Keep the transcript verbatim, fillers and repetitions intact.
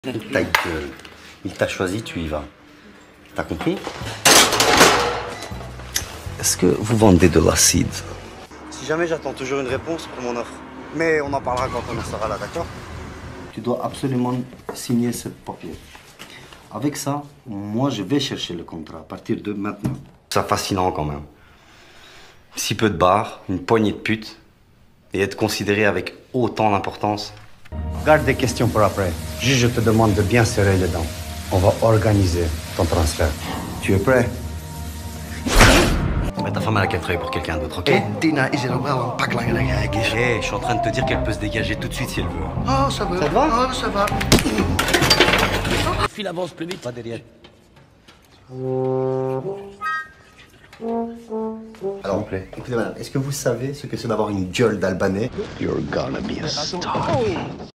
Ta gueule. Il t'a choisi, tu y vas. T'as compris? Est-ce que vous vendez de l'acide? Si jamais j'attends toujours une réponse pour mon offre. Mais on en parlera quand on en sera là, d'accord? Tu dois absolument signer ce papier. Avec ça, moi je vais chercher le contrat à partir de maintenant. C'est fascinant quand même. Si peu de bars, une poignée de putes, et être considéré avec autant d'importance. Garde des questions pour après. Juste, je te demande de bien serrer les dents. On va organiser ton transfert. Tu es prêt? Mais ta femme, elle a qu'à travailler pour quelqu'un d'autre, ok? Hey, je suis en train de te dire qu'elle peut se dégager tout de suite si elle veut. Oh, ça va. Ça te va? Oh, ça va. File avance plus vite. Pas derrière. Alors, s'il vous plaît. Écoutez, madame, est-ce que vous savez ce que c'est d'avoir une gueule d'Albanais? You're gonna be a star.